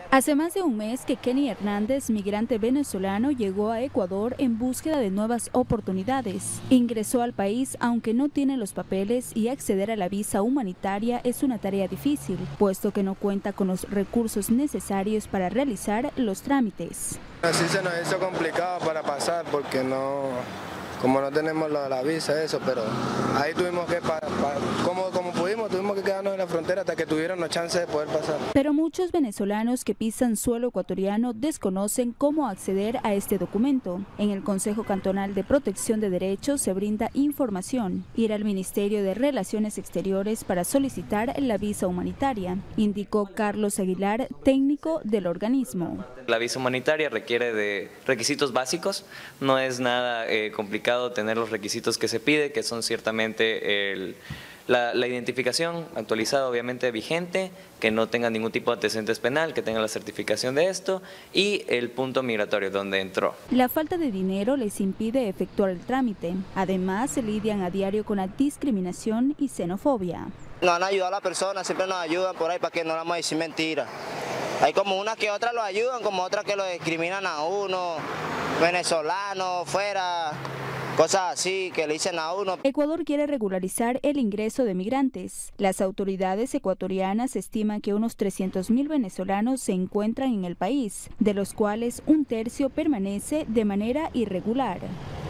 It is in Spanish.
Hace más de un mes que Kenny Hernández, migrante venezolano, llegó a Ecuador en búsqueda de nuevas oportunidades. Ingresó al país aunque no tiene los papeles y acceder a la visa humanitaria es una tarea difícil, puesto que no cuenta con los recursos necesarios para realizar los trámites. Así se nos hizo complicado para pasar porque como no tenemos la visa, pero ahí tuvimos que, como pudimos, tuvimos que quedarnos en la frontera hasta que tuvieran la chance de poder pasar. Pero muchos venezolanos que pisan suelo ecuatoriano desconocen cómo acceder a este documento. En el Consejo Cantonal de Protección de Derechos se brinda información. Ir al Ministerio de Relaciones Exteriores para solicitar la visa humanitaria, indicó Carlos Aguilar, técnico del organismo. La visa humanitaria requiere de requisitos básicos, no es nada complicado tener los requisitos que se pide, que son ciertamente la identificación actualizada, obviamente vigente, que no tenga ningún tipo de antecedentes penal, que tenga la certificación de esto y el punto migratorio donde entró. La falta de dinero les impide efectuar el trámite. Además, se lidian a diario con la discriminación y xenofobia. Nos han ayudado a las personas, siempre nos ayudan por ahí para que no le vamos a decir mentiras. Hay como unas que otras lo ayudan, como otras que lo discriminan a uno, venezolano, fuera, cosas así que le dicen a uno. Ecuador quiere regularizar el ingreso de migrantes. Las autoridades ecuatorianas estiman que unos 300.000 venezolanos se encuentran en el país, de los cuales un tercio permanece de manera irregular.